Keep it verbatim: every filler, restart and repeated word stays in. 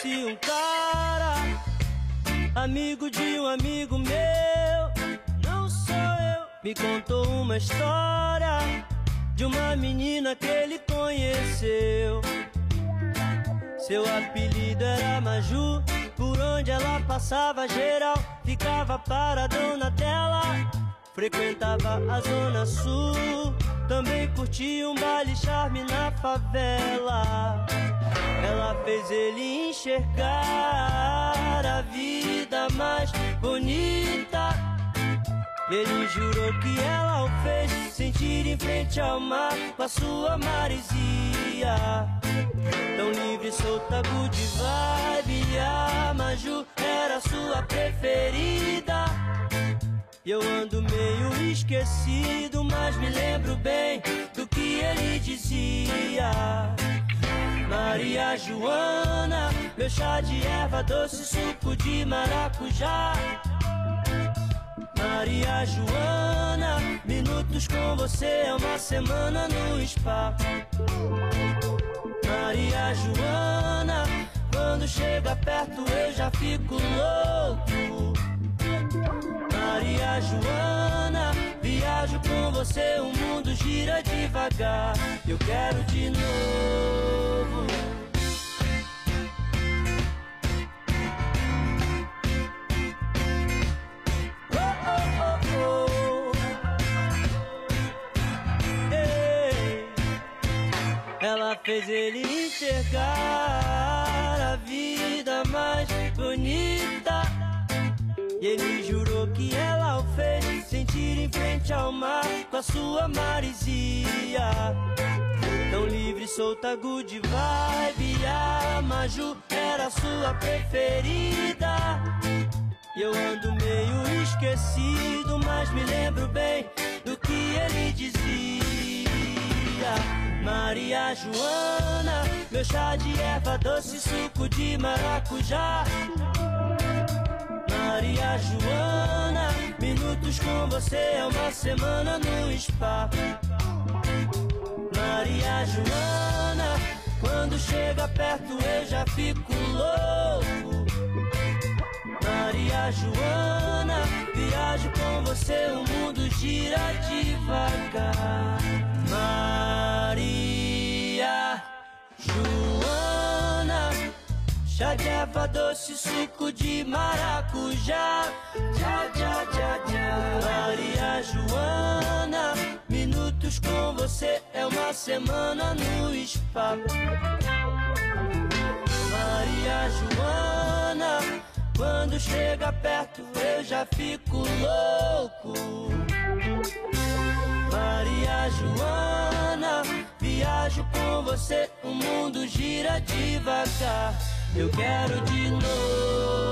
conheci um cara, amigo de um amigo meu, não sou eu. Me contou uma história de uma menina que ele conheceu. Seu apelido era Maju, por onde ela passava geral ficava paradona dela. Frequentava a Zona Sul, também curtia um baile charme na favela. Ela fez ele enxergar a vida mais bonita. Ele jurou que ela o fez sentir em frente ao mar com a sua maresia. Tão livre, solta, good vibe. A Maju era sua preferida. E eu ando meio esquecido, mas me lembro bem do que ele dizia. Maria Joana, meu chá de erva doce, suco de maracujá. Maria Joana, minutos com você é uma semana no spa. Maria Joana, quando chega perto eu já fico louco. Maria Joana, viajo com você, o mundo gira devagar. Eu quero de novo. Oh, oh, oh, oh. Ei. Ela fez ele enxergar a vida mais bonita. E ele jurou que ela o fez sentir em frente ao mar com a sua maresia. Tão livre, solta, good vibe. A Maju era sua preferida. E eu ando meio esquecido, mas me lembro bem do que ele dizia. Maria Joana, meu chá de erva doce, suco de maracujá. Maria Joana, minutos com você é uma semana no spa. Maria Joana, quando chega perto eu já fico louco. Maria Joana, viajo com você, o mundo gira devagar. Maria Joana, chá de erva doce, suco de maracujá. Tchau, tchau, tchau, tchau. Maria Joana, minutos com você é uma semana no spa. Maria Joana, quando chega perto eu já fico louco. Maria Joana, viajo com você, o mundo gira devagar. Eu quero de novo.